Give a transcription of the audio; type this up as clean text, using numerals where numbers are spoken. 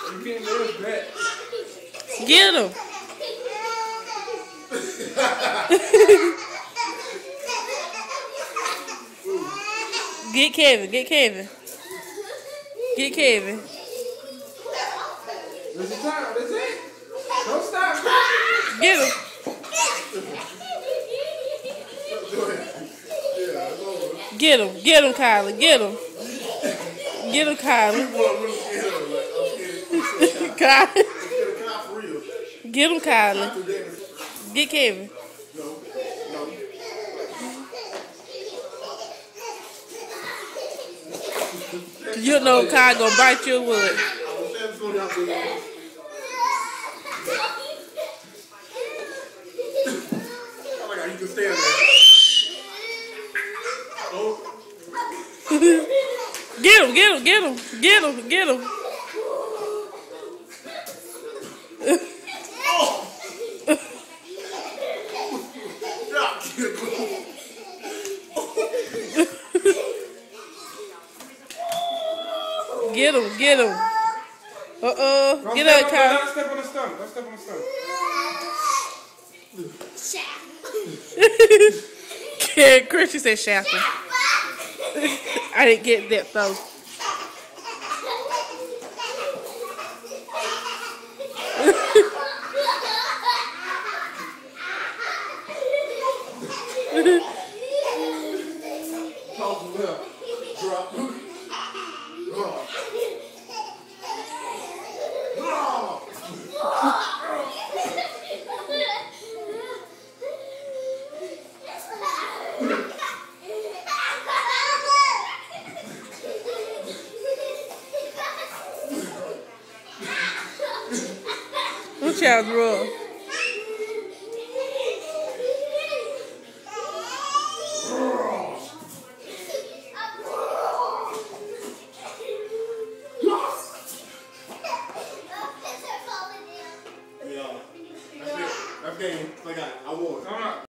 You can't live that. Get him. Get Kevin. Get Kevin. Get Kevin. That's the time. That's it. Don't stop. Get him. Get him. Get him, Kylie. Get him. Get him, Kylie. Kylie. Get him, Kylie. Get Kevin. You know Kyle gonna bite your wood. You can stand there. Get him, get him, get him, get him, get him. Get him, get him. Get up, Kyle. Don't step on the stump. Don't step on the stump. Christian said shackle. I didn't get that though. What y'all draw? Yeah. That's it. That's game. I won.